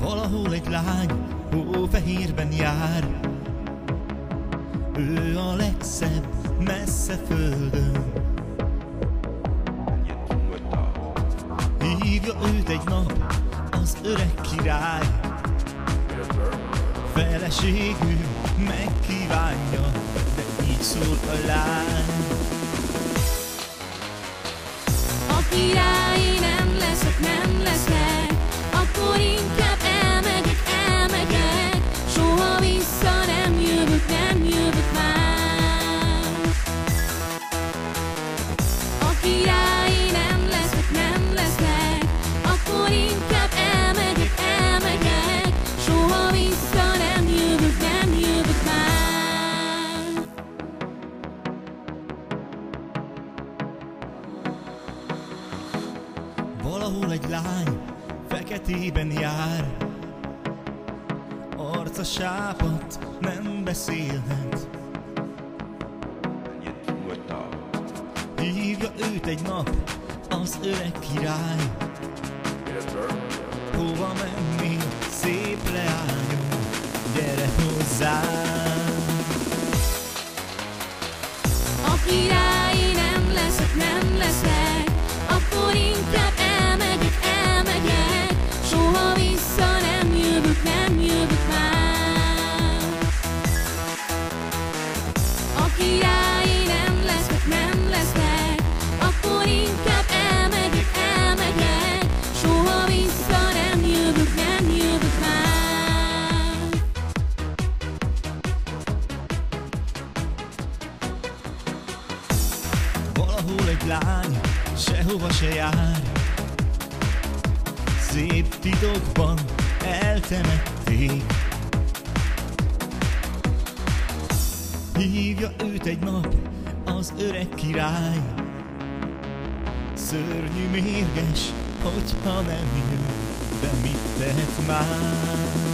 Valahol egy lány hófehérben jár, ő a legszebb messze földön. Hívja őt egy nap az öreg király, feleségül megkívánja, de így szól a lány. A király nem leszek, nem leszek, akkor inkább elmegyek, soha vissza nem jövök már. A király nem leszek, nem leszek, akkor inkább elmegyek, soha vissza nem jövök már. Valahol egy lány feketében jár, arca sápadt, nem beszélhet. Hívja őt egy nap az öreg király, hova menni, szép leányom, gyere hozzám. A király nem leszek, nem leszek, akkor inkább elmegyek, soha vissza nem jövök már. A király nem leszek, nem leszek, akkor inkább elmegyek, soha vissza nem jövök már. Valahol egy lány sehova se jár, szép titokban eltemették. Hívja őt egy nap az öreg király, szörnyű mérges, hogyha nem jön, de mit tehet már?